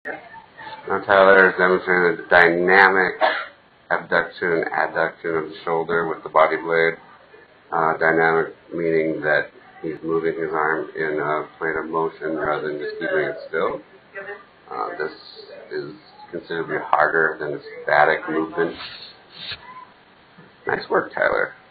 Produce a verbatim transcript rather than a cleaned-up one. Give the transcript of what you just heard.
Now Tyler is demonstrating the dynamic abduction and adduction of the shoulder with the body blade. Uh, dynamic meaning that he's moving his arm in a plane of motion rather than just keeping it still. Uh, this is considerably harder than a static movement. Nice work, Tyler.